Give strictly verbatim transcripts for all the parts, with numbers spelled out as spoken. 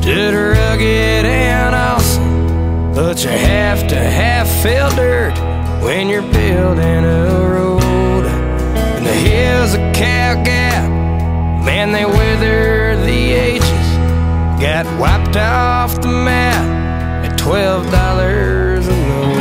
stood rugged and awesome, but you have to have filled dirt when you're building a road. And the hills of Cow Gap, man, they weather the ages, got wiped off the map at twelve dollars a load.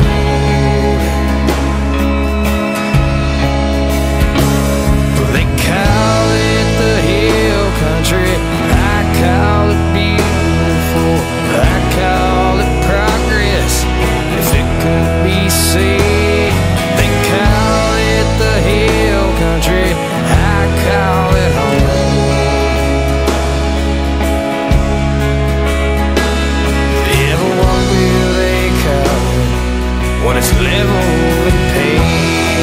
They call it the hill country, I call it beautiful, I call it progress, if it could be seen. They call it the hill country, I call it home. Yeah, but what will they call it when it's level and paved?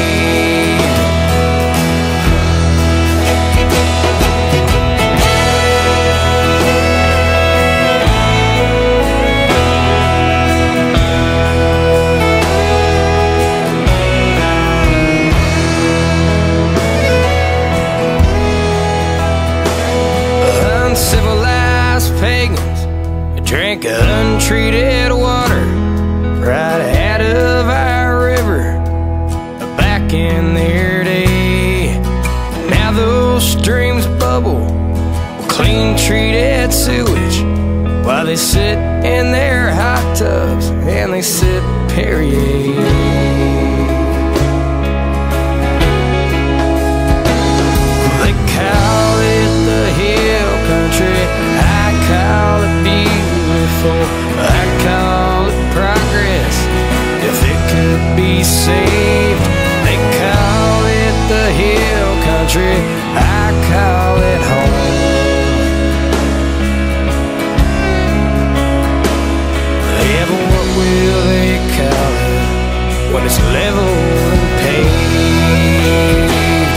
Uncivilized pagans drink untreated water right out of our river back in their day. Now those streams bubble with clean treated sewage while they sit in their hot tubs and they sip Perrier. They call it the hill country, I call it beautiful, I call it progress, if it could be saved. They call it the hill country, I call it home. Yeah, but what will they call it when it's level and paved?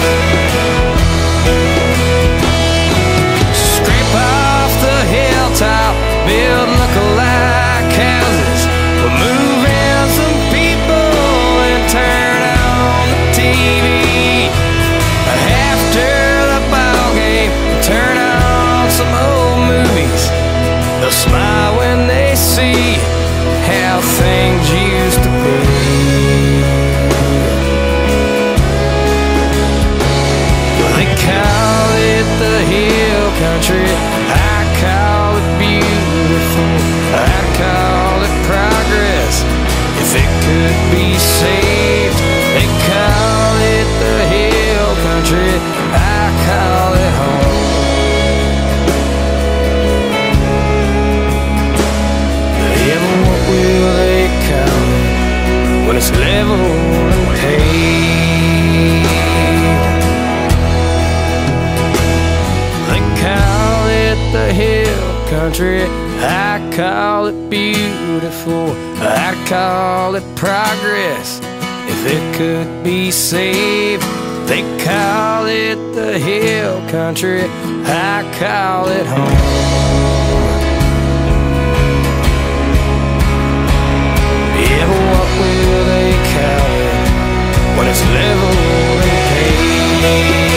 Hilltop, build look-alike houses, we'll move in some people and turn on the T V. After the ball game, turn on some old movies. They'll smile when they see how things used to be. They call it the hill country, I call it beautiful, I call it progress, if it could be saved. They call it the hill country, I call it home. Yeah, but what will they call it when it's level and paved? They call it the hill country, I call it beautiful, I call it progress, if it could be saved. They call it the hill country, I call it home. Yeah, but what will they call it when it's level and paved?